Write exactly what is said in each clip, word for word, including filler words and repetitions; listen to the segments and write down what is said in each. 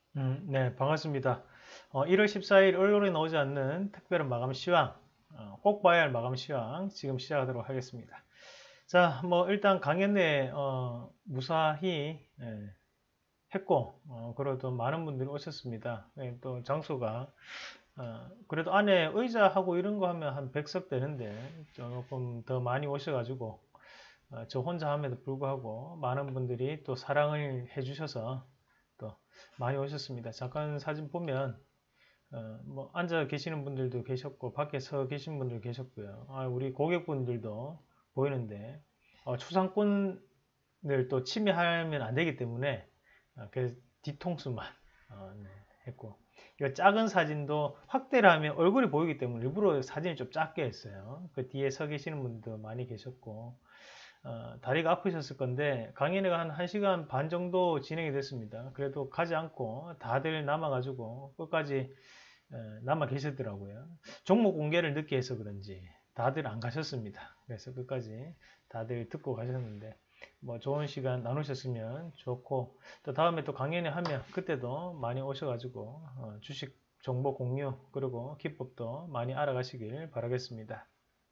음, 네, 반갑습니다. 어, 일월 십사일 언론에 나오지 않는 특별한 마감 시황, 어, 꼭 봐야 할 마감 시황 지금 시작하도록 하겠습니다. 자, 뭐 일단 강연 내 어, 무사히 예, 했고, 어, 그래도 많은 분들이 오셨습니다. 예, 또 장소가 어, 그래도 안에 의자하고 이런 거 하면 한 백 석 되는데 조금 더 많이 오셔가지고 어, 저 혼자 함에도 불구하고 많은 분들이 또 사랑을 해주셔서 또 많이 오셨습니다. 잠깐 사진 보면 어, 뭐 앉아 계시는 분들도 계셨고 밖에 서 계신 분들 계셨고요. 아, 우리 고객분들도 보이는데 어, 초상권을 또 침해하면 안 되기 때문에 어, 그래서 뒤통수만 어, 네, 했고 이 작은 사진도 확대를 하면 얼굴이 보이기 때문에 일부러 사진을 좀 작게 했어요. 그 뒤에 서 계시는 분도 많이 계셨고 어, 다리가 아프셨을 건데 강연회가 한 1시간 반 정도 진행이 됐습니다. 그래도 가지 않고 다들 남아가지고 끝까지 어, 남아 계시더라고요. 종목 공개를 늦게 해서 그런지 다들 안 가셨습니다. 그래서 끝까지 다들 듣고 가셨는데 뭐 좋은 시간 나누셨으면 좋고 또 다음에 또 강연회 하면 그때도 많이 오셔가지고 어, 주식 정보 공유 그리고 기법도 많이 알아가시길 바라겠습니다.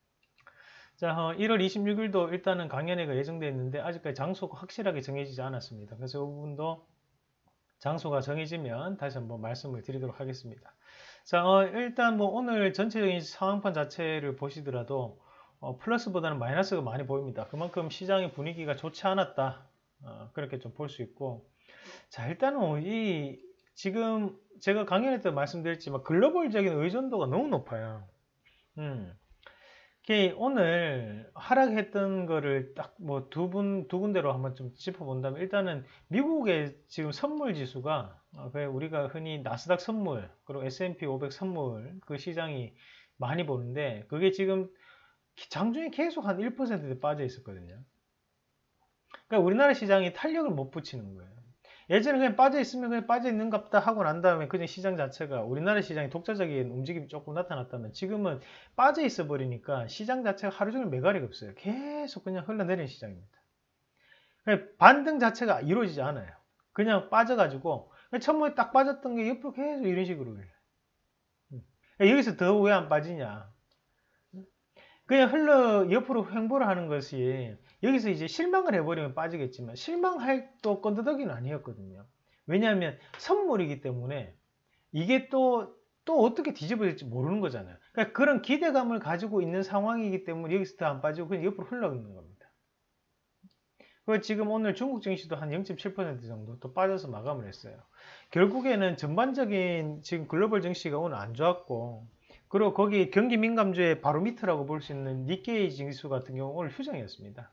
자, 어, 일월 이십육일도 일단은 강연회가 예정되어 있는데 아직까지 장소가 확실하게 정해지지 않았습니다. 그래서 이 부분도 장소가 정해지면 다시 한번 말씀을 드리도록 하겠습니다. 자, 어, 일단 뭐 오늘 전체적인 상황판 자체를 보시더라도 어, 플러스보다는 마이너스가 많이 보입니다. 그만큼 시장의 분위기가 좋지 않았다. 어, 그렇게 좀 볼 수 있고. 자, 일단은 이 지금 제가 강연회 때 말씀드렸지만 글로벌적인 의존도가 너무 높아요. 음. 이게 오늘 하락했던 거를 딱 뭐 두 분, 두 군데로 한번 좀 짚어본다면 일단은 미국의 지금 선물 지수가 어, 그 우리가 흔히 나스닥 선물 그리고 에스 앤 피 오백 선물 그 시장이 많이 보는데 그게 지금 장중에 계속 한 일 퍼센트대 빠져 있었거든요. 그러니까 우리나라 시장이 탄력을 못 붙이는 거예요. 예전에 그냥 빠져 있으면 그냥 빠져 있는갑다 하고 난 다음에 그냥 시장 자체가 우리나라 시장이 독자적인 움직임이 조금 나타났다면 지금은 빠져 있어 버리니까 시장 자체가 하루 종일 매가리가 없어요. 계속 그냥 흘러내리는 시장입니다. 그러니까 반등 자체가 이루어지지 않아요. 그냥 빠져가지고 처음에 딱 빠졌던 게 옆으로 계속 이런 식으로 흘러요. 그러니까 여기서 더 왜 안 빠지냐? 그냥 흘러 옆으로 횡보를 하는 것이 여기서 이제 실망을 해버리면 빠지겠지만 실망할 또 건더더기는 아니었거든요. 왜냐하면 선물이기 때문에 이게 또, 또 어떻게 뒤집어질지 모르는 거잖아요. 그러니까 그런 기대감을 가지고 있는 상황이기 때문에 여기서 더 안 빠지고 그냥 옆으로 흘러가는 겁니다. 그 지금 오늘 중국 증시도 한 영 점 칠 퍼센트 정도 또 빠져서 마감을 했어요. 결국에는 전반적인 지금 글로벌 증시가 오늘 안 좋았고 그리고 거기 경기 민감주의 바로 밑이라고 볼 수 있는 니케이 지수 같은 경우 오늘 휴장이었습니다.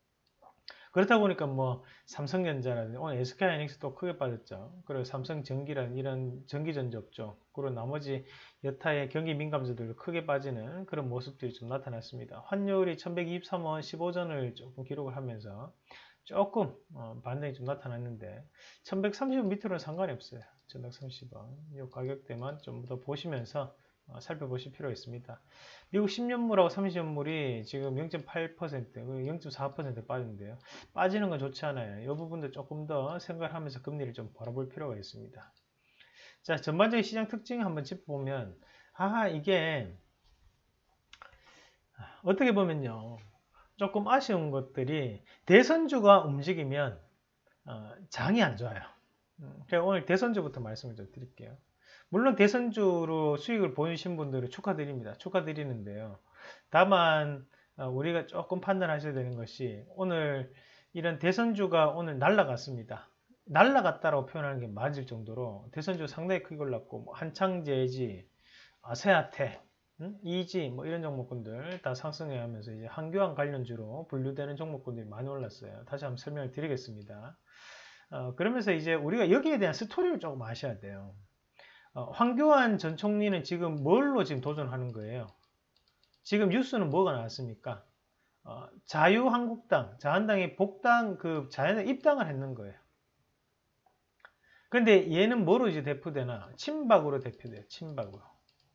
그렇다 보니까 뭐 삼성전자라든지 오늘 에스케이하이닉스도 크게 빠졌죠. 그리고 삼성전기라는 이런 전기전지 업종 그리고 나머지 여타의 경기 민감주들도 크게 빠지는 그런 모습들이 좀 나타났습니다. 환율이 천백이십삼 원 십오 전을 조금 기록을 하면서 조금 어, 반등이 좀 나타났는데 천백삼십 원 밑으로는 상관이 없어요. 천백삼십 원 이 가격대만 좀 더 보시면서 어, 살펴보실 필요가 있습니다. 미국 십 년물하고 삼십 년물이 지금 영 점 팔 퍼센트, 영 점 사 퍼센트 빠진대요. 빠지는 건 좋지 않아요. 이 부분도 조금 더 생각을 하면서 금리를 좀 바라볼 필요가 있습니다. 자, 전반적인 시장 특징 한번 짚어보면, 아, 이게 어떻게 보면요. 조금 아쉬운 것들이 대선주가 움직이면 어, 장이 안 좋아요. 음, 제가 오늘 대선주부터 말씀을 좀 드릴게요. 물론 대선주로 수익을 보이신 분들은 축하드립니다. 축하드리는데요. 다만 어, 우리가 조금 판단하셔야 되는 것이 오늘 이런 대선주가 오늘 날라갔습니다. 날라갔다라고 표현하는 게 맞을 정도로 대선주 상당히 크게 올랐고 뭐 한창제지, 아, 세아테, 음? 이지 뭐 이런 종목군들 다 상승해 하면서 이제 한교안 관련주로 분류되는 종목군들이 많이 올랐어요. 다시 한번 설명을 드리겠습니다. 어, 그러면서 이제 우리가 여기에 대한 스토리를 조금 아셔야 돼요. 어, 황교안 전 총리는 지금 뭘로 지금 도전하는 거예요? 지금 뉴스는 뭐가 나왔습니까? 어, 자유한국당, 자한당이 복당, 그 자연에 입당을 했는 거예요. 근데 얘는 뭐로 이제 대표되나? 친박으로 대표돼요. 친박으로.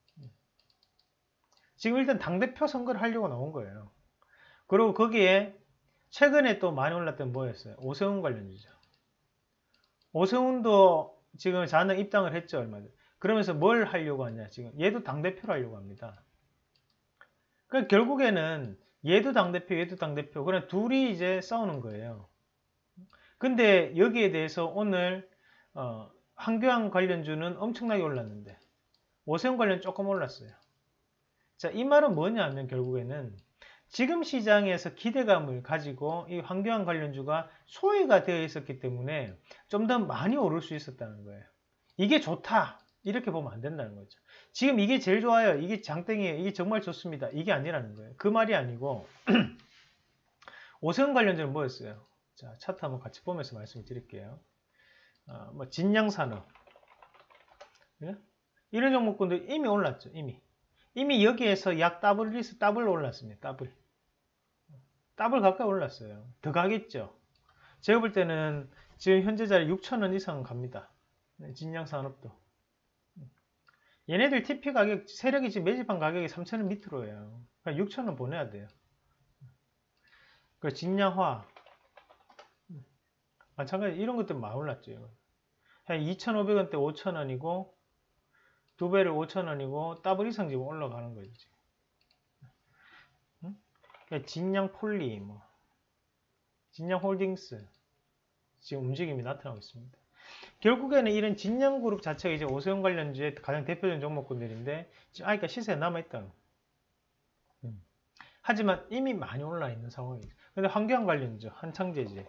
지금 일단 당대표 선거를 하려고 나온 거예요. 그리고 거기에 최근에 또 많이 올랐던 뭐였어요? 오세훈 관련주죠. 오세훈도 지금 자는 입당을 했죠, 얼마 전에. 그러면서 뭘 하려고 하냐, 지금. 얘도 당대표를 하려고 합니다. 그러니까 결국에는 얘도 당대표, 얘도 당대표. 그냥 둘이 이제 싸우는 거예요. 근데 여기에 대해서 오늘, 어, 한교안 관련주는 엄청나게 올랐는데, 오세훈 관련 조금 올랐어요. 자, 이 말은 뭐냐면 결국에는 지금 시장에서 기대감을 가지고 이 한교안 관련주가 소외가 되어 있었기 때문에 좀 더 많이 오를 수 있었다는 거예요. 이게 좋다. 이렇게 보면 안 된다는 거죠. 지금 이게 제일 좋아요. 이게 장땡이에요. 이게 정말 좋습니다. 이게 아니라는 거예요. 그 말이 아니고 오세훈 관련주는 뭐였어요? 자, 차트 한번 같이 보면서 말씀을 드릴게요. 어, 뭐 진양산업 예? 이런 종목군들 이미 올랐죠. 이미 이미 여기에서 약 더블 리스 더블 올랐습니다. 더블 더블 가까이 올랐어요. 더 가겠죠. 제가 볼 때는 지금 현재 자리 육천 원 이상은 갑니다. 네, 진양산업도 얘네들 티피 가격 세력이 지금 매집한 가격이 삼천 원 밑으로예요. 그러니까 육천 원 보내야 돼요. 그 진양화 마찬가지 이런 것들 많이 올랐죠. 한 이천오백 원대 오천 원이고 두 배를 오천 원이고 더블 이상 지금 올라가는 거죠. 응? 진양 폴리, 뭐 진양 홀딩스 지금 움직임이 나타나고 있습니다. 결국에는 이런 진양그룹 자체가 이제 오세훈 관련주의 가장 대표적인 종목군들인데 지금 아직까지 시세에 남아있다는. 음. 하지만 이미 많이 올라 있는 상황이죠. 근데 환경 관련주 한창제지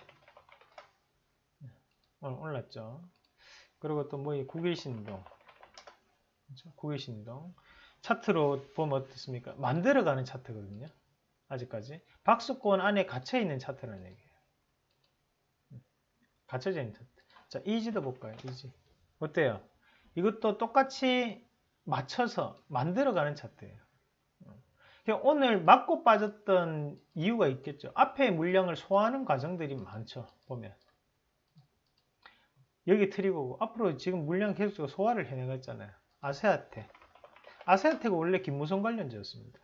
오늘 올랐죠. 그리고 또 뭐 이 국일신동, 그렇죠? 국일신동 차트로 보면 어떻습니까? 만들어가는 차트거든요. 아직까지 박스권 안에 갇혀 있는 차트라는 얘기예요. 갇혀져 있는 차트. 자, 이지도 볼까요? 이지 어때요? 이것도 똑같이 맞춰서 만들어가는 차트예요. 그러니까 오늘 맞고 빠졌던 이유가 있겠죠. 앞에 물량을 소화하는 과정들이 많죠. 보면 여기 트리거고 앞으로 지금 물량 계속 소화를 해내갔잖아요. 아세아테 아세아테가 원래 김무성 관련주였습니다.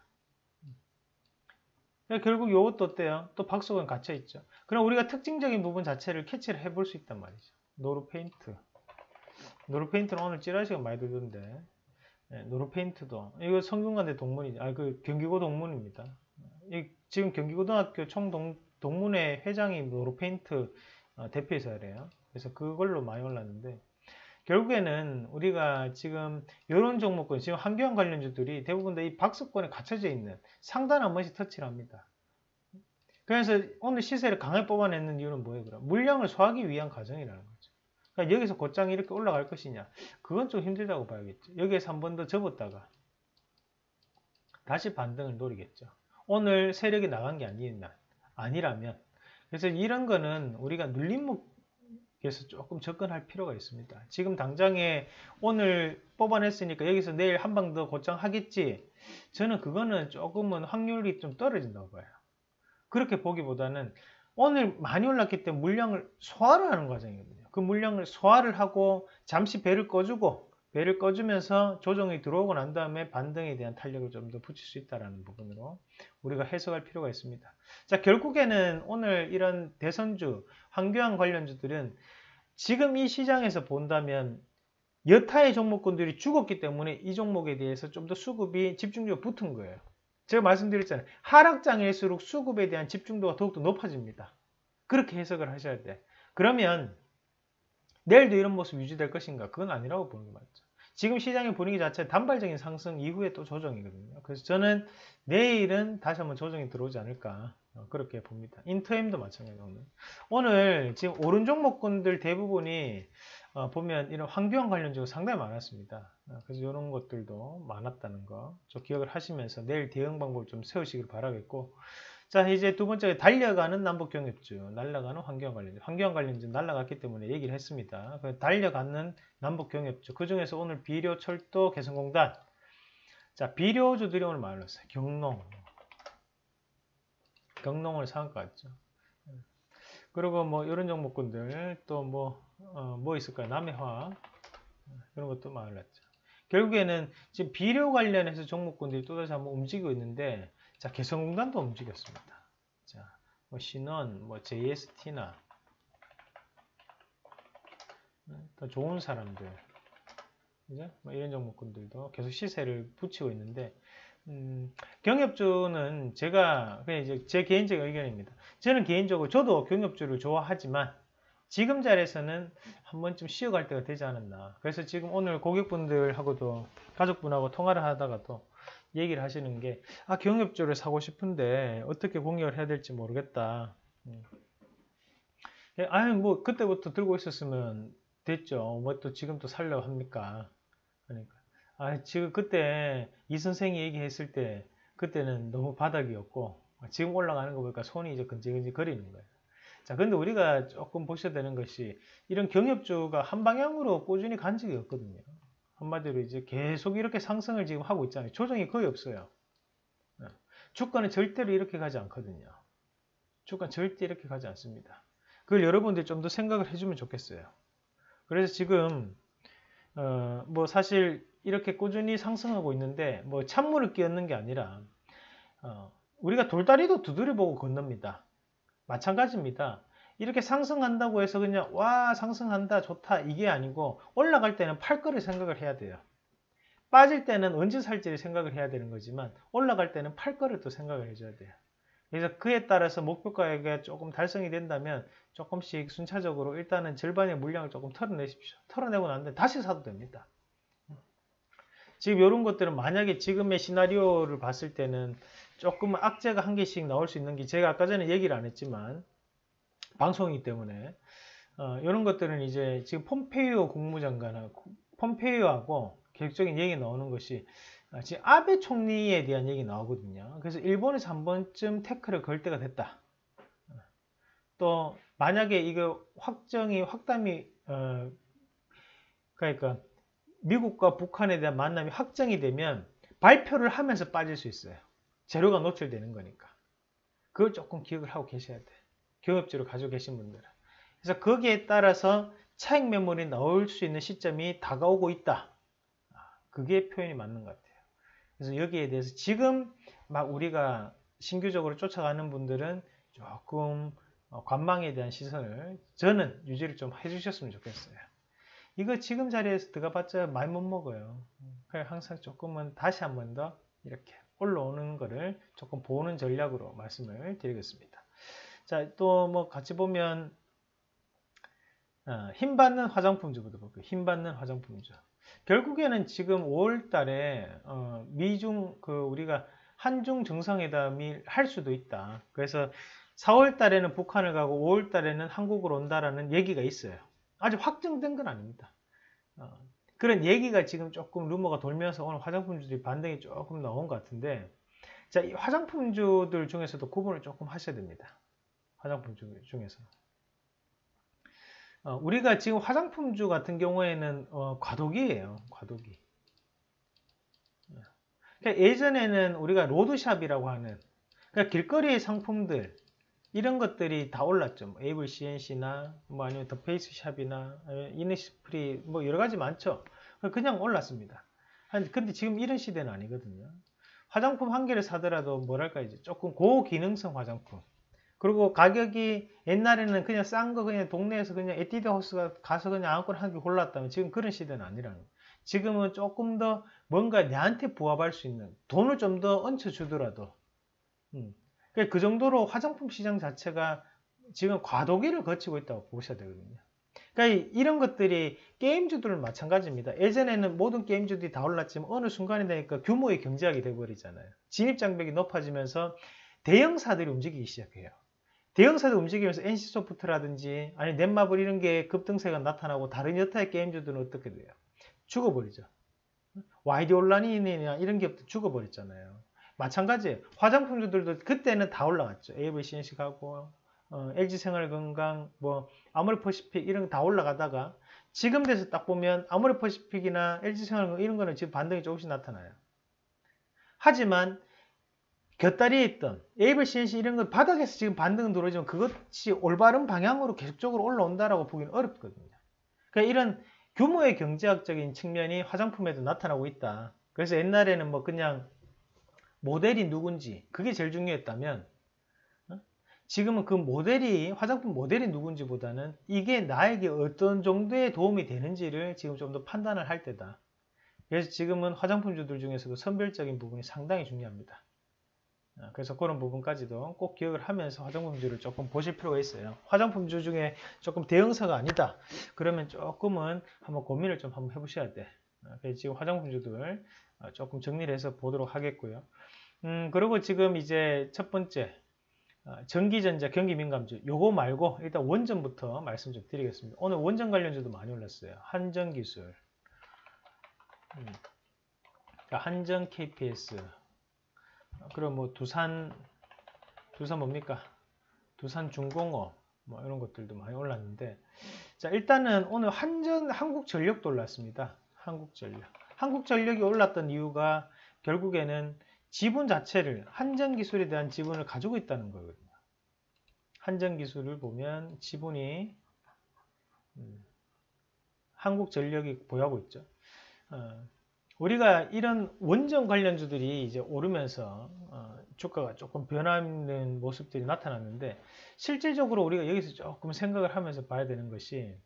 그러니까 결국 이것도 어때요? 또 박스권 갇혀있죠. 그럼 우리가 특징적인 부분 자체를 캐치를 해볼 수 있단 말이죠. 노루페인트 노루페인트는 오늘 찌라시가 많이 들던데 네, 노루페인트도 이거 성균관대 동문이죠. 아, 그 경기고 동문입니다. 이, 지금 경기고등학교 총동 동문회 회장이 노루페인트 어, 대표이사래요. 그래서 그걸로 많이 올랐는데 결국에는 우리가 지금 이런 종목군 지금 한교안 관련주들이 대부분 다 이 박스권에 갇혀져 있는 상단 한 번씩 터치를 합니다. 그래서 오늘 시세를 강하게 뽑아내는 이유는 뭐예요? 그럼 물량을 소화하기 위한 과정이라는 거죠. 그러니까 여기서 곧장 이렇게 올라갈 것이냐? 그건 좀 힘들다고 봐야겠죠. 여기에서 한 번 더 접었다가 다시 반등을 노리겠죠. 오늘 세력이 나간 게 아니면 아니라면 그래서 이런 거는 우리가 눌림목에서 조금 접근할 필요가 있습니다. 지금 당장에 오늘 뽑아냈으니까 여기서 내일 한 방 더 곧장 하겠지. 저는 그거는 조금은 확률이 좀 떨어진다고 봐요. 그렇게 보기보다는 오늘 많이 올랐기 때문에 물량을 소화를 하는 과정이거든요. 그 물량을 소화를 하고 잠시 배를 꺼주고 배를 꺼주면서 조정이 들어오고 난 다음에 반등에 대한 탄력을 좀 더 붙일 수 있다는 부분으로 우리가 해석할 필요가 있습니다. 자, 결국에는 오늘 이런 대선주, 한교안 관련주들은 지금 이 시장에서 본다면 여타의 종목군들이 죽었기 때문에 이 종목에 대해서 좀 더 수급이 집중적으로 붙은 거예요. 제가 말씀드렸잖아요. 하락장일수록 수급에 대한 집중도가 더욱더 높아집니다. 그렇게 해석을 하셔야 돼. 그러면 내일도 이런 모습 유지될 것인가? 그건 아니라고 보는 게 맞죠. 지금 시장의 분위기 자체는 단발적인 상승 이후에 또 조정이거든요. 그래서 저는 내일은 다시 한번 조정이 들어오지 않을까 그렇게 봅니다. 인터엠도 마찬가지로 오늘. 오늘 지금 오른 종목군들 대부분이 어, 보면 이런 환경 관련주가 상당히 많았습니다. 어, 그래서 이런 것들도 많았다는 거 좀 기억을 하시면서 내일 대응 방법을 좀 세우시길 바라겠고, 자, 이제 두 번째 달려가는 남북경협주, 날아가는 환경 관련주. 환경 관련주 날아갔기 때문에 얘기를 했습니다. 달려가는 남북경협주. 그 중에서 오늘 비료, 철도, 개성공단. 자, 비료주들이 오늘 많이 올랐어요. 경농. 경농을 상한가 같죠. 그리고 뭐 이런 종목군들 또 뭐 어, 뭐 있을까요? 남해화 이런 것도 많이 올랐죠. 결국에는 지금 비료 관련해서 종목군들이 또다시 한번 움직이고 있는데, 자, 개성공단도 움직였습니다. 자, 뭐 신원, 뭐 제이에스티나 더 좋은 사람들, 그죠? 뭐 이런 종목군들도 계속 시세를 붙이고 있는데, 음, 경협주는 제가 그냥 이제 제 개인적인 의견입니다. 저는 개인적으로 저도 경협주를 좋아하지만 지금 자리에서는 한 번쯤 쉬어갈 때가 되지 않았나. 그래서 지금 오늘 고객분들하고도 가족분하고 통화를 하다가도 얘기를 하시는 게, 아, 경협주를 사고 싶은데 어떻게 공략을 해야 될지 모르겠다. 음. 아유, 뭐 그때부터 들고 있었으면 됐죠. 뭐 또 지금 또 살려고 합니까? 그러니까 아, 지금 그때 이 선생이 얘기했을 때 그때는 너무 바닥이었고 지금 올라가는 거 보니까 손이 이제 근질근질 거리는 거예요. 자, 근데 우리가 조금 보셔야 되는 것이 이런 경협주가 한 방향으로 꾸준히 간 적이 없거든요. 한마디로 이제 계속 이렇게 상승을 지금 하고 있잖아요. 조정이 거의 없어요. 주가는 절대로 이렇게 가지 않거든요. 주가는 절대 이렇게 가지 않습니다. 그걸 여러분들이 좀 더 생각을 해주면 좋겠어요. 그래서 지금 어, 뭐 사실 이렇게 꾸준히 상승하고 있는데 뭐 찬물을 끼얹는 게 아니라 어, 우리가 돌다리도 두드려보고 건넙니다. 마찬가지입니다. 이렇게 상승한다고 해서 그냥 와 상승한다 좋다 이게 아니고 올라갈 때는 팔 거를 생각을 해야 돼요. 빠질 때는 언제 살지를 생각을 해야 되는 거지만 올라갈 때는 팔 거를 또 생각을 해줘야 돼요. 그래서 그에 따라서 목표가가 조금 달성이 된다면 조금씩 순차적으로 일단은 절반의 물량을 조금 털어내십시오. 털어내고 난 다음에 다시 사도 됩니다. 지금 이런 것들은 만약에 지금의 시나리오를 봤을 때는 조금 악재가 한 개씩 나올 수 있는 게 제가 아까 전에 얘기를 안 했지만 방송이기 때문에 어, 이런 것들은 이제 지금 폼페이오 국무장관하고 폼페이오하고 계획적인 얘기 나오는 것이 지금 아베 총리에 대한 얘기 나오거든요. 그래서 일본에서 한 번쯤 태클을 걸 때가 됐다. 또 만약에 이거 확정이 확담이 어, 그러니까 미국과 북한에 대한 만남이 확정이 되면 발표를 하면서 빠질 수 있어요. 재료가 노출되는 거니까. 그걸 조금 기억을 하고 계셔야 돼요. 경협주를 가지고 계신 분들은. 그래서 거기에 따라서 차익 매물이 나올 수 있는 시점이 다가오고 있다. 그게 표현이 맞는 것 같아요. 그래서 여기에 대해서 지금 막 우리가 신규적으로 쫓아가는 분들은 조금 관망에 대한 시선을 저는 유지를 좀 해주셨으면 좋겠어요. 이거 지금 자리에서 들어가봤자 많이 못 먹어요. 그래서 항상 조금은 다시 한 번 더 이렇게 올라오는 거를 조금 보는 전략으로 말씀을 드리겠습니다. 자, 또 뭐 같이 보면 어, 힘받는 화장품주부터 볼게요. 힘받는 화장품주. 결국에는 지금 오월 달에 어, 미중 그 우리가 한중 정상회담이 할 수도 있다. 그래서 사월 달에는 북한을 가고 오월 달에는 한국으로 온다라는 얘기가 있어요. 아직 확정된 건 아닙니다. 어, 그런 얘기가 지금 조금 루머가 돌면서 오늘 화장품주들이 반등이 조금 나온 것 같은데, 자, 이 화장품주들 중에서도 구분을 조금 하셔야 됩니다. 화장품주 중에서. 어, 우리가 지금 화장품주 같은 경우에는 어, 과도기예요. 과도기. 그러니까 예전에는 우리가 로드샵이라고 하는 그러니까 길거리의 상품들 이런 것들이 다 올랐죠. 뭐 에이블 씨엔씨나 뭐 아니면 더 페이스샵이나 이니스프리 뭐 여러 가지 많죠. 그냥 올랐습니다. 근데 지금 이런 시대는 아니거든요. 화장품 한 개를 사더라도 뭐랄까 이제 조금 고기능성 화장품. 그리고 가격이 옛날에는 그냥 싼 거 그냥 동네에서 그냥 에뛰드 하우스가 가서 그냥 아무거나 한 개 골랐다면 지금 그런 시대는 아니라는 거예요. 지금은 조금 더 뭔가 내한테 부합할 수 있는 돈을 좀 더 얹혀 주더라도 음. 그 정도로 화장품 시장 자체가 지금 과도기를 거치고 있다고 보셔야 되거든요. 그러니까 이런 것들이 게임주들은 마찬가지입니다. 예전에는 모든 게임주들이 다 올랐지만 어느 순간이 되니까 규모의 경제학이 돼버리잖아요. 진입장벽이 높아지면서 대형사들이 움직이기 시작해요. 대형사들 움직이면서 엔씨소프트라든지 아니 넷마블 이런 게 급등세가 나타나고 다른 여타의 게임주들은 어떻게 돼요? 죽어버리죠. 와이디 온라인이나 이런 기업도 죽어버렸잖아요. 마찬가지예요. 화장품주들도 그때는 다 올라갔죠. 에이블 씨엔씨 가고 어, 엘지생활건강, 뭐 아모레퍼시픽 이런 거 다 올라가다가 지금 돼서 딱 보면 아모레퍼시픽이나 엘지생활건강 이런 거는 지금 반등이 조금씩 나타나요. 하지만 곁다리에 있던 에이블 씨엔씨 이런 건 바닥에서 지금 반등은 들어오지만 그것이 올바른 방향으로 계속적으로 올라온다라고 보기는 어렵거든요. 그러니까 이런 규모의 경제학적인 측면이 화장품에도 나타나고 있다. 그래서 옛날에는 뭐 그냥 모델이 누군지 그게 제일 중요했다면 지금은 그 모델이, 화장품 모델이 누군지보다는 이게 나에게 어떤 정도의 도움이 되는지를 지금 좀 더 판단을 할 때다. 그래서 지금은 화장품주들 중에서도 선별적인 부분이 상당히 중요합니다. 그래서 그런 부분까지도 꼭 기억을 하면서 화장품주를 조금 보실 필요가 있어요. 화장품주 중에 조금 대형사가 아니다. 그러면 조금은 한번 고민을 좀 한번 해보셔야 돼. 그래서 지금 화장품주들 조금 정리를 해서 보도록 하겠고요. 음, 그리고 지금 이제 첫 번째, 전기전자, 경기민감주, 요거 말고 일단 원전부터 말씀 좀 드리겠습니다. 오늘 원전 관련주도 많이 올랐어요. 한전기술, 음, 한전 케이피에스, 그리고 뭐 두산, 두산 뭡니까? 두산중공업, 뭐 이런 것들도 많이 올랐는데, 자, 일단은 오늘 한전, 한국전력도 올랐습니다. 한국전력. 한국전력이 올랐던 이유가 결국에는 지분 자체를, 한전기술에 대한 지분을 가지고 있다는 거거든요. 한전기술을 보면 지분이, 음, 한국전력이 보유하고 있죠. 어, 우리가 이런 원전 관련주들이 이제 오르면서 어, 주가가 조금 변하는 모습들이 나타났는데, 실질적으로 우리가 여기서 조금 생각을 하면서 봐야 되는 것이,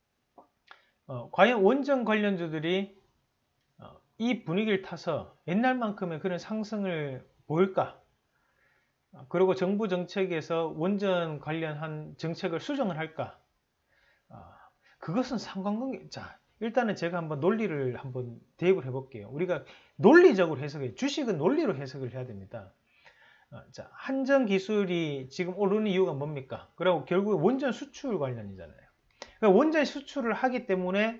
어, 과연 원전 관련주들이 어, 이 분위기를 타서 옛날만큼의 그런 상승을 보일까? 어, 그리고 정부 정책에서 원전 관련한 정책을 수정을 할까? 어, 그것은 상관관계. 자, 일단은 제가 한번 논리를 한번 대입을 해볼게요. 우리가 논리적으로 해석해, 주식은 논리로 해석을 해야 됩니다. 어, 자, 한전 기술이 지금 오르는 이유가 뭡니까? 그리고 결국 원전 수출 관련이잖아요. 그러니까 원전 수출을 하기 때문에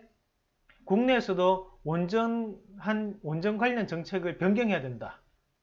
국내에서도 원전 한 원전 관련 정책을 변경해야 된다.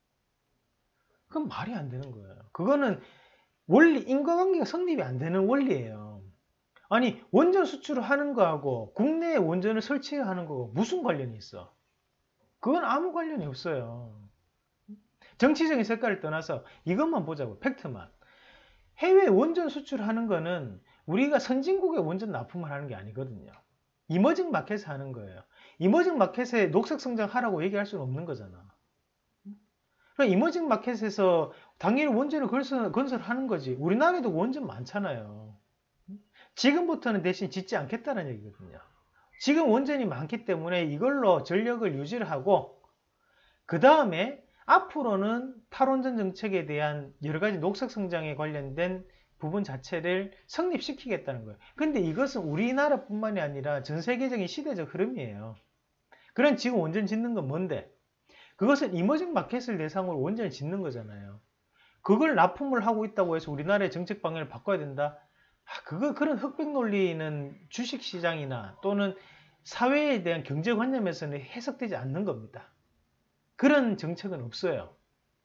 그건 말이 안 되는 거예요. 그거는 원리, 인과관계가 성립이 안 되는 원리예요. 아니, 원전 수출을 하는 거하고 국내에 원전을 설치하는 거하고 무슨 관련이 있어? 그건 아무 관련이 없어요. 정치적인 색깔을 떠나서 이것만 보자고, 팩트만. 해외 원전 수출하는 거는 우리가 선진국에 원전 납품을 하는 게 아니거든요. 이머징 마켓에 하는 거예요. 이머징 마켓에 녹색 성장하라고 얘기할 수는 없는 거잖아. 그러니까 이머징 마켓에서 당연히 원전을 건설하는 거지. 우리나라에도 원전 많잖아요. 지금부터는 대신 짓지 않겠다는 얘기거든요. 지금 원전이 많기 때문에 이걸로 전력을 유지를 하고, 그 다음에 앞으로는 탈원전 정책에 대한 여러 가지 녹색 성장에 관련된 부분 자체를 성립시키겠다는 거예요. 근데 이것은 우리나라뿐만이 아니라 전 세계적인 시대적 흐름이에요. 그럼 지금 원전 짓는 건 뭔데? 그것은 이머징 마켓을 대상으로 원전을 짓는 거잖아요. 그걸 납품을 하고 있다고 해서 우리나라의 정책 방향을 바꿔야 된다? 아, 그거, 그런 흑백 논리는 주식시장이나 또는 사회에 대한 경제관념에서는 해석되지 않는 겁니다. 그런 정책은 없어요.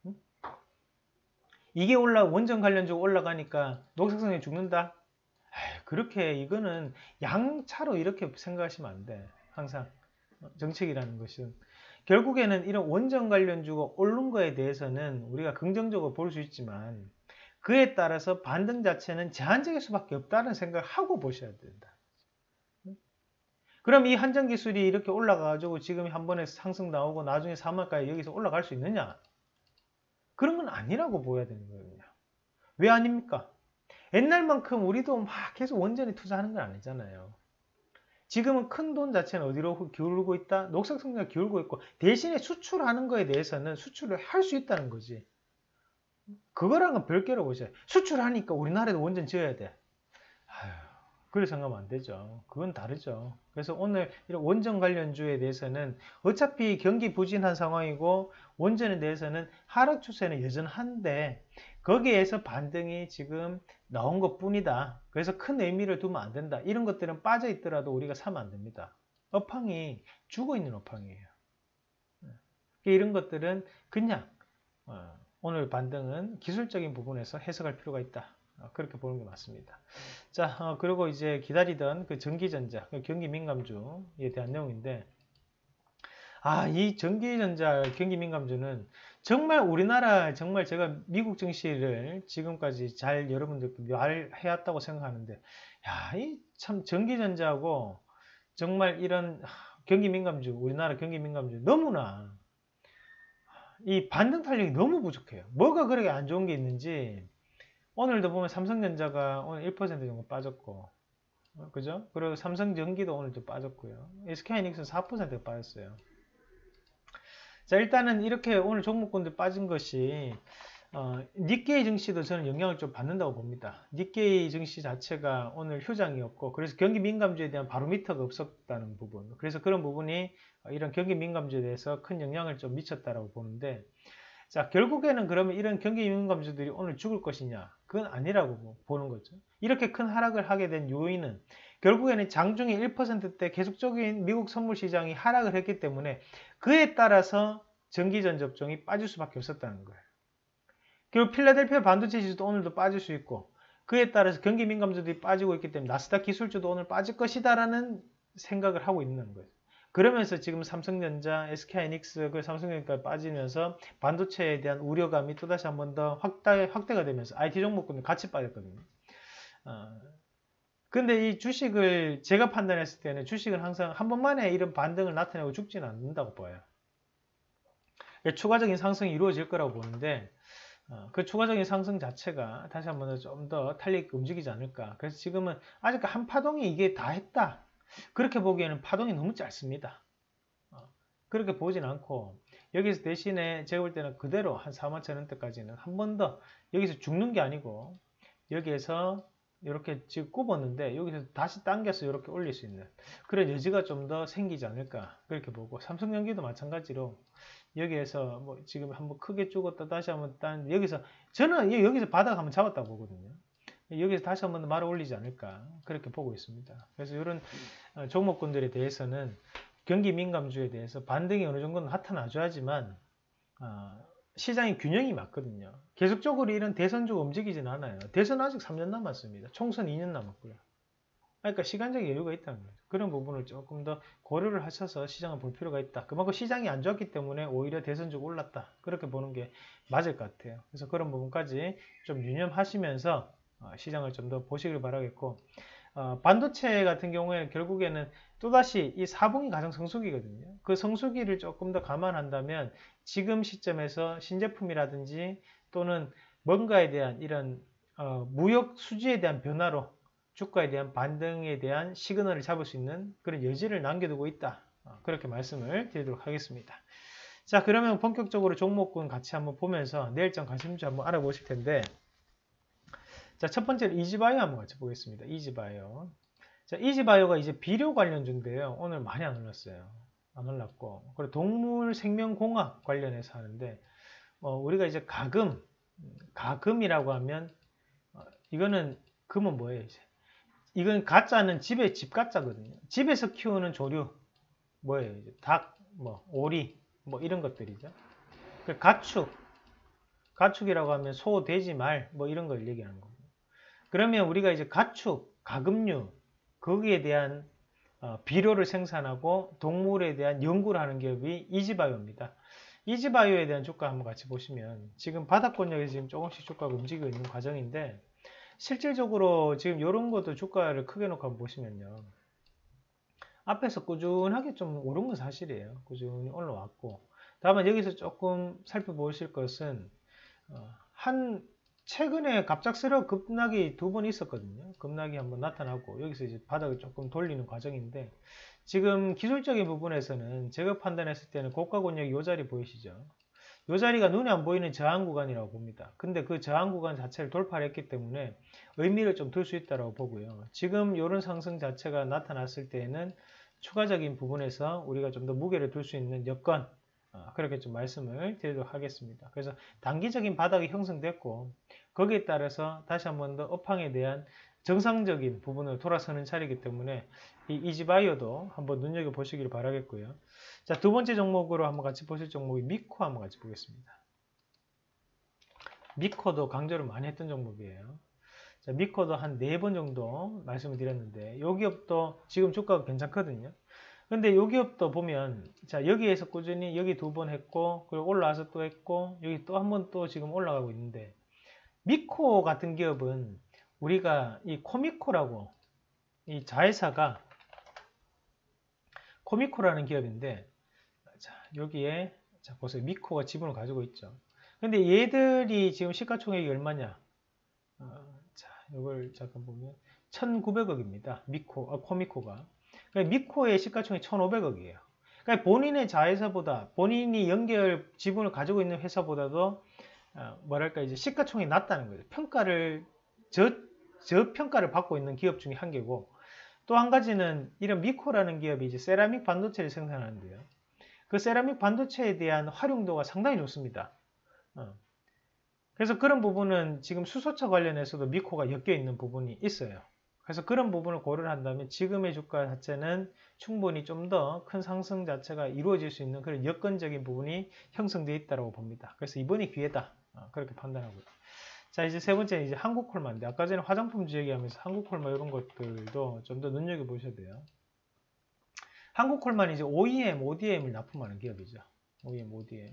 이게 올라, 원전 관련주 올라가니까 녹색성이 죽는다? 에이, 그렇게, 이거는 양차로 이렇게 생각하시면 안 돼. 항상. 정책이라는 것은. 결국에는 이런 원전 관련주가 오른 거에 대해서는 우리가 긍정적으로 볼 수 있지만, 그에 따라서 반등 자체는 제한적일 수밖에 없다는 생각을 하고 보셔야 된다. 그럼 이 한전 기술이 이렇게 올라가가지고 지금 한 번에 상승 나오고 나중에 사만까지 여기서 올라갈 수 있느냐? 그런 건 아니라고 보여야 되는 거거든요. 왜 아닙니까? 옛날만큼 우리도 막 계속 원전에 투자하는 건 아니잖아요. 지금은 큰 돈 자체는 어디로 기울고 있다? 녹색 성장 기울고 있고, 대신에 수출하는 거에 대해서는 수출을 할 수 있다는 거지. 그거랑은 별개로 보셔요. 수출하니까 우리나라에도 원전 지어야 돼. 아휴, 그렇게 생각하면 안 되죠. 그건 다르죠. 그래서 오늘 이런 원전 관련주에 대해서는 어차피 경기 부진한 상황이고, 원전에 대해서는 하락 추세는 여전한데 거기에서 반등이 지금 나온 것 뿐이다. 그래서 큰 의미를 두면 안 된다. 이런 것들은 빠져 있더라도 우리가 사면 안 됩니다. 업황이 죽어 있는 업황이에요. 이런 것들은 그냥 오늘 반등은 기술적인 부분에서 해석할 필요가 있다. 그렇게 보는 게 맞습니다. 자, 그리고 이제 기다리던 그 전기전자, 경기민감주에 대한 내용인데, 아, 이 전기전자, 경기민감주는 정말 우리나라, 정말 제가 미국 증시를 지금까지 잘 여러분들께 말해왔다고 생각하는데, 야, 이 참 전기전자하고 정말 이런 경기민감주, 우리나라 경기민감주 너무나 이 반등 탄력이 너무 부족해요. 뭐가 그렇게 안 좋은 게 있는지 오늘도 보면 삼성전자가 오늘 일 퍼센트 정도 빠졌고, 어, 그죠? 그리고 삼성전기도 오늘도 빠졌고요. 에스케이하이닉스는 사 퍼센트가 빠졌어요. 자, 일단은 이렇게 오늘 종목군들 빠진 것이 어, 니케이 증시도 저는 영향을 좀 받는다고 봅니다. 니케이 증시 자체가 오늘 휴장이었고, 그래서 경기 민감주에 대한 바로미터가 없었다는 부분, 그래서 그런 부분이 이런 경기 민감주에 대해서 큰 영향을 좀 미쳤다라고 보는데, 자, 결국에는 그러면 이런 경기 민감주들이 오늘 죽을 것이냐? 그건 아니라고 보는 거죠. 이렇게 큰 하락을 하게 된 요인은 결국에는 장중에 일 퍼센트대 계속적인 미국 선물 시장이 하락을 했기 때문에 그에 따라서 전기전 접종이 빠질 수밖에 없었다는 거예요. 그리고 필라델피아 반도체 지수도 오늘도 빠질 수 있고, 그에 따라서 경기 민감주들이 빠지고 있기 때문에 나스닥 기술주도 오늘 빠질 것이다라는 생각을 하고 있는 거예요. 그러면서 지금 삼성전자, 에스케이하이닉스, 그 삼성전기까지 빠지면서 반도체에 대한 우려감이 또다시 한 번 더 확대, 확대가 되면서 아이티 종목군들 같이 빠졌거든요. 어, 근데 이 주식을 제가 판단했을 때는 주식은 항상 한 번만에 이런 반등을 나타내고 죽지는 않는다고 봐요. 추가적인 상승이 이루어질 거라고 보는데, 어, 그 추가적인 상승 자체가 다시 한 번 좀 더 탄력 움직이지 않을까. 그래서 지금은 아직 한 파동이 이게 다 했다, 그렇게 보기에는 파동이 너무 짧습니다. 어, 그렇게 보진 않고, 여기서 대신에 제가 볼 때는 그대로 한 사만 천 원대까지는 한 번 더 여기서 죽는 게 아니고, 여기에서 이렇게 지금 꼽았는데 여기서 다시 당겨서 이렇게 올릴 수 있는 그런 여지가 좀 더 생기지 않을까, 그렇게 보고, 삼성전기도 마찬가지로 여기에서 뭐 지금 한번 크게 죽었다 다시 한번 딴, 여기서 저는 여기서 바닥 한번 잡았다고 보거든요. 여기서 다시 한번 말아 올리지 않을까, 그렇게 보고 있습니다. 그래서 이런 종목군들에 대해서는 경기 민감주에 대해서 반등이 어느 정도는 나타나줘야지만 어, 시장의 균형이 맞거든요. 계속적으로 이런 대선주가 움직이진 않아요. 대선 아직 삼 년 남았습니다. 총선 이 년 남았고요. 그러니까 시간적인 여유가 있다는 거죠. 그런 부분을 조금 더 고려를 하셔서 시장을 볼 필요가 있다. 그만큼 시장이 안 좋았기 때문에 오히려 대선주가 올랐다, 그렇게 보는 게 맞을 것 같아요. 그래서 그런 부분까지 좀 유념하시면서 시장을 좀 더 보시길 바라겠고, 어, 반도체 같은 경우에는 결국에는 또다시 이 사봉이 가장 성수기거든요. 그 성수기를 조금 더 감안한다면 지금 시점에서 신제품이라든지 또는 뭔가에 대한 이런 어, 무역 수지에 대한 변화로 주가에 대한 반등에 대한 시그널을 잡을 수 있는 그런 여지를 남겨두고 있다, 어, 그렇게 말씀을 드리도록 하겠습니다. 자, 그러면 본격적으로 종목군 같이 한번 보면서 내일장 관심주 한번 알아보실 텐데, 자, 첫 번째로 이지바이오 한번 같이 보겠습니다. 이지바이오. 자, 이지바이오가 이제 비료 관련주인데요. 오늘 많이 안 올랐어요. 안 올랐고, 그리고 동물 생명공학 관련해서 하는데, 어, 우리가 이제 가금, 가금이라고 하면, 어, 이거는 금은 뭐예요, 이제? 이건 가짜는 집에 집 가짜거든요. 집에서 키우는 조류, 뭐예요, 이제? 닭, 뭐, 오리, 뭐 이런 것들이죠. 그 가축, 가축이라고 하면 소, 돼지, 말, 뭐 이런 걸 얘기하는 거고. 그러면 우리가 이제 가축, 가금류, 거기에 대한 어, 비료를 생산하고 동물에 대한 연구를 하는 기업이 이지바이오입니다. 이지바이오에 대한 주가 한번 같이 보시면 지금 바닥권역에서 지금 조금씩 주가가 움직이고 있는 과정인데, 실질적으로 지금 이런 것도 주가를 크게 놓고 한번 보시면요, 앞에서 꾸준하게 좀 오른 건 사실이에요. 꾸준히 올라왔고, 다만 여기서 조금 살펴보실 것은 어, 한 최근에 갑작스러운 급락이 두 번 있었거든요. 급락이 한번 나타나고 여기서 이제 바닥을 조금 돌리는 과정인데, 지금 기술적인 부분에서는 제가 판단했을 때는 고가 권역이 이 자리 보이시죠? 이 자리가 눈에 안 보이는 저항 구간이라고 봅니다. 근데 그 저항 구간 자체를 돌파를 했기 때문에 의미를 좀 둘 수 있다고 보고요. 지금 이런 상승 자체가 나타났을 때에는 추가적인 부분에서 우리가 좀 더 무게를 둘 수 있는 여건, 어, 그렇게 좀 말씀을 드리도록 하겠습니다. 그래서 단기적인 바닥이 형성됐고, 거기에 따라서 다시 한 번 더 업황에 대한 정상적인 부분을 돌아서는 차례이기 때문에 이 이지바이오도 한번 눈여겨보시길 바라겠고요. 자, 두 번째 종목으로 한번 같이 보실 종목이 미코 한번 같이 보겠습니다. 미코도 강조를 많이 했던 종목이에요. 자, 미코도 한 네 번 정도 말씀을 드렸는데, 이 기업도 지금 주가가 괜찮거든요. 근데 이 기업도 보면, 자, 여기에서 꾸준히 여기 두 번 했고, 그리고 올라와서 또 했고, 여기 또 한 번 또 지금 올라가고 있는데, 미코 같은 기업은 우리가 이 코미코라고, 이 자회사가 코미코라는 기업인데, 자, 여기에, 자, 보세요. 미코가 지분을 가지고 있죠. 근데 얘들이 지금 시가총액이 얼마냐? 어, 자, 이걸 잠깐 보면 천구백억입니다. 미코, 아, 코미코가. 그러니까 미코의 시가총액이 천오백억이에요. 그러니까 본인의 자회사보다 본인이 연결 지분을 가지고 있는 회사보다도 어, 뭐랄까 이제 시가총액이 낮다는 거죠. 평가를 저, 저 평가를 받고 있는 기업 중에 한 개고, 또 한 가지는 이런 미코라는 기업이 이제 세라믹 반도체를 생산하는데요. 그 세라믹 반도체에 대한 활용도가 상당히 좋습니다. 어. 그래서 그런 부분은 지금 수소차 관련해서도 미코가 엮여 있는 부분이 있어요. 그래서 그런 부분을 고려를 한다면 지금의 주가 자체는 충분히 좀 더 큰 상승 자체가 이루어질 수 있는 그런 여건적인 부분이 형성되어 있다고 봅니다. 그래서 이번이 기회다. 어, 그렇게 판단하고요. 자, 이제 세 번째 이제 한국콜마인데, 아까 전에 화장품주 얘기하면서 한국콜마 이런 것들도 좀 더 눈여겨보셔야 돼요. 한국콜마는 이제 오이엠, 오디엠을 납품하는 기업이죠. 오이엠, 오디엠.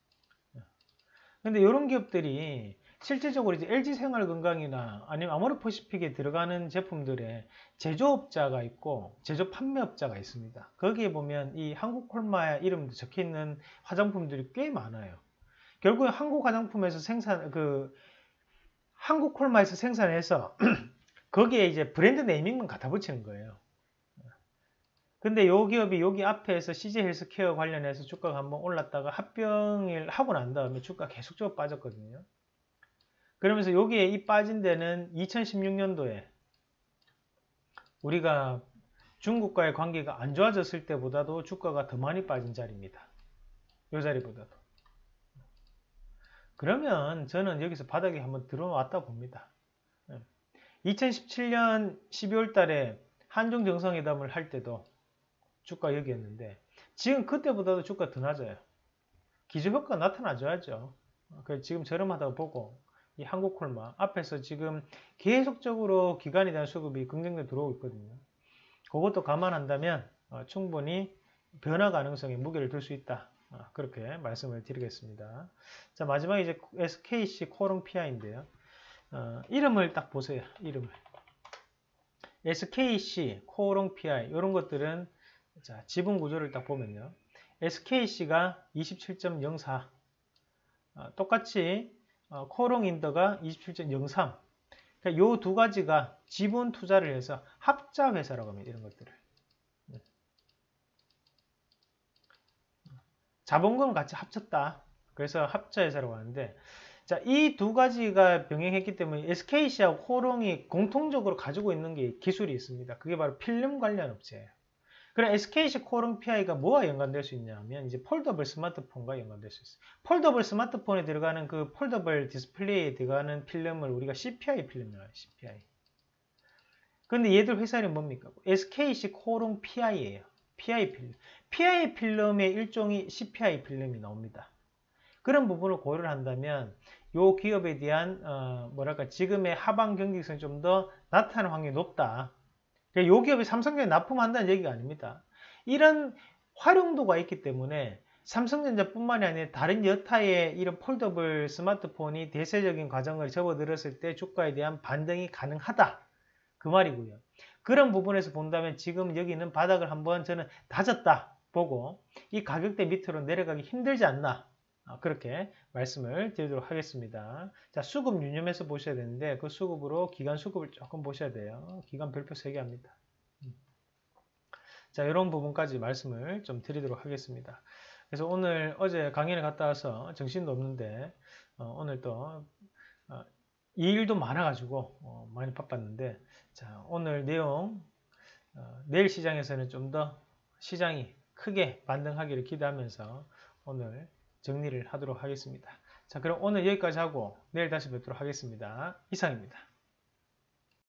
근데 이런 기업들이 실질적으로 이제 엘지생활건강이나 아니면 아모레퍼시픽에 들어가는 제품들의 제조업자가 있고 제조 판매업자가 있습니다. 거기에 보면 이 한국콜마 이름도 적혀 있는 화장품들이 꽤 많아요. 결국에 한국 화장품에서 생산 그 한국콜마에서 생산해서 거기에 이제 브랜드 네이밍만 갖다 붙이는 거예요. 근데 요 기업이 여기 앞에서 씨제이 헬스케어 관련해서 주가가 한번 올랐다가 합병을 하고 난 다음에 주가가 계속적으로 빠졌거든요. 그러면서 여기에 이 빠진 데는 이천십육 년도에 우리가 중국과의 관계가 안 좋아졌을 때보다도 주가가 더 많이 빠진 자리입니다. 요 자리보다도. 그러면 저는 여기서 바닥에 한번 들어왔다 봅니다. 이천십칠 년 십이월 달에 한중 정상회담을 할 때도 주가 여기였는데 지금 그때보다도 주가 더 낮아요. 기저효과 나타나줘야죠. 그래서 지금 저렴하다고 보고 이 한국콜마 앞에서 지금 계속적으로 기관에 대한 수급이 긍정적으로 들어오고 있거든요. 그것도 감안한다면 충분히 변화 가능성에 무게를 둘 수 있다. 그렇게 말씀을 드리겠습니다. 자, 마지막에 이제 에스케이씨 코롱 피아이인데요. 어, 이름을 딱 보세요. 이름을. 에스케이씨, 코롱 피아이 이런 것들은 자, 지분 구조를 딱 보면요. 에스케이씨가 이십칠 점 영사, 어, 똑같이 어, 코롱인더가 이십칠 점 영삼. 그러니까 요 두 가지가 지분 투자를 해서 합자 회사라고 합니다. 이런 것들을. 자본금을 같이 합쳤다. 그래서 합자 회사라고 하는데, 자, 이 두 가지가 병행했기 때문에 에스케이씨하고 코롱이 공통적으로 가지고 있는 게 기술이 있습니다. 그게 바로 필름 관련 업체예요. 그럼 에스케이씨 코롱 피아이가 뭐와 연관될 수 있냐면 이제 폴더블 스마트폰과 연관될 수 있어요. 폴더블 스마트폰에 들어가는 그 폴더블 디스플레이에 들어가는 필름을 우리가 씨피아이 필름이라고 해요. 씨피아이. 근데 얘들 회사 이름이 뭡니까? 에스케이씨 코롱 피아이예요. 피아이 필름. 피아이 필름의 일종이 씨피아이 필름이 나옵니다. 그런 부분을 고려를 한다면 이 기업에 대한 어 뭐랄까 지금의 하방 경직성이 좀 더 나타나는 확률이 높다. 이 기업이 삼성전자에 납품한다는 얘기가 아닙니다. 이런 활용도가 있기 때문에 삼성전자뿐만이 아니라 다른 여타의 이런 폴더블 스마트폰이 대세적인 과정을 접어들었을 때 주가에 대한 반등이 가능하다. 그 말이고요. 그런 부분에서 본다면 지금 여기는 바닥을 한번 저는 다졌다 보고 이 가격대 밑으로 내려가기 힘들지 않나. 그렇게 말씀을 드리도록 하겠습니다. 자, 수급 유념해서 보셔야 되는데 그 수급으로 기간 수급을 조금 보셔야 돼요. 기간 별표 세 개 합니다. 자, 이런 부분까지 말씀을 좀 드리도록 하겠습니다. 그래서 오늘 어제 강연을 갔다 와서 정신도 없는데 어, 오늘 또 어, 이 일도 많아가지고 어, 많이 바빴는데 자, 오늘 내용 어, 내일 시장에서는 좀 더 시장이 크게 반등하기를 기대하면서 오늘 정리를 하도록 하겠습니다. 자, 그럼 오늘 여기까지 하고 내일 다시 뵙도록 하겠습니다. 이상입니다.